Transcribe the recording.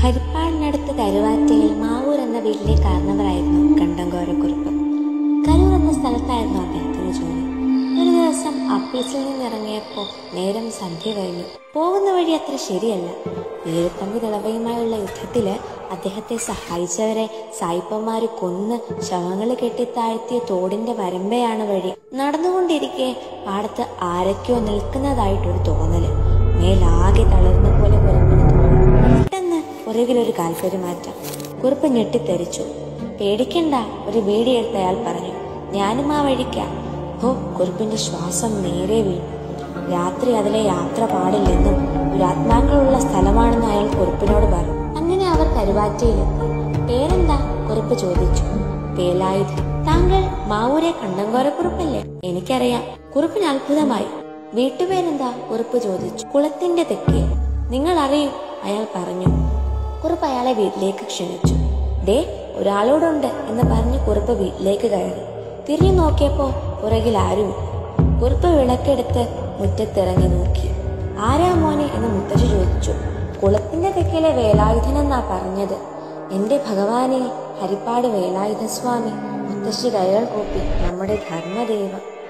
ഹരിപ്പാടിനടുത്ത് കരുവാറ്റയിൽ മാവൂർ എന്ന വീട്ടിലെ കാരണവരായിരുന്നു കണ്ടങ്കോരക്കുറുപ്പ്. കരൂർ എന്ന സ്ഥലത്തായിരുന്നു അദ്ദേഹത്തിന് ജോലി. ഒരു ദിവസം ഓഫീസിൽ നിന്നിറങ്ങിയപ്പോൾ നേരം സന്ധ്യ കഴിഞ്ഞു. പോകുന്ന വഴി അത്ര ശരിയല്ല. വേലുത്തമ്പി തിളവയുമായുള്ള യുദ്ധത്തില് അദ്ദേഹത്തെ സഹായിച്ചവരെ സായിപ്പന്മാര് കൊന്ന് ശവങ്ങൾ കെട്ടിത്താഴ്ത്തിയ തോടിന്റെ വരമ്പയാണ് വഴി. നടന്നുകൊണ്ടിരിക്കെ പാടത്ത് ആരൊക്കെയോ നിൽക്കുന്നതായിട്ടൊരു തോന്നല്. മേലാകെ തളർന്ന പോലെ കുറുപ്പിന് തോന്നി. പെട്ടെന്ന് പുറകിലൊരു കാൽപെരുമാറ്റം. കുറുപ്പ് ഞെട്ടിത്തെറിച്ചു. പേടിക്കണ്ട, ഒരു ബീഡിയെടുത്ത് അയാൾ പറഞ്ഞു. ഞാനും ആ വഴിക്കാം. കുറുപ്പിന്റെ ശ്വാസം നേരെ വീണു. രാത്രി അതിലെ യാത്ര പാടില്ലെന്നും ദുരാത്മാക്കളുള്ള സ്ഥലമാണെന്ന് അയാൾ കുറുപ്പിനോട് പറഞ്ഞു. അങ്ങനെ അവർ കരുവാറ്റയിലെത്തി. പേരെന്താ? കുറുപ്പ് ചോദിച്ചു. വേലായുധൻ. താങ്കൾ മാവൂരെ കണ്ടങ്കോരക്കുറുപ്പല്ലേ? എനിക്കറിയാം. കുറുപ്പിന് അത്ഭുതമായി. വീട്ടുപേരെന്താ? കുറുപ്പ് ചോദിച്ചു. കുളത്തിന്റെ തെക്കേ. നിങ്ങൾ അറിയും, അയാൾ പറഞ്ഞു. കുറുപ്പ് അയാളെ വീട്ടിലേക്ക് ക്ഷണിച്ചു. ദേ, ഒരാളോടുണ്ട് എന്ന് പറഞ്ഞ് കുറുപ്പ് വീട്ടിലേക്ക് കയറി. തിരിഞ്ഞു നോക്കിയപ്പോ പുറകിൽ ആരുമില്ല. കുറുപ്പ് വിളക്കെടുത്ത് മുറ്റത്തിറങ്ങി നോക്കി. ആരാ മോനെ എന്ന് മുത്തശ്ശി ചോദിച്ചു. കുളത്തിന്റെ തെക്കിലെ വേലായുധനെന്നാ പറഞ്ഞത്. എന്റെ ഭഗവാനെ, ഹരിപ്പാട് വേലായുധ സ്വാമി. മുത്തശ്ശി കൈകൾ കൂപ്പി. നമ്മുടെ ധർമ്മദേവ.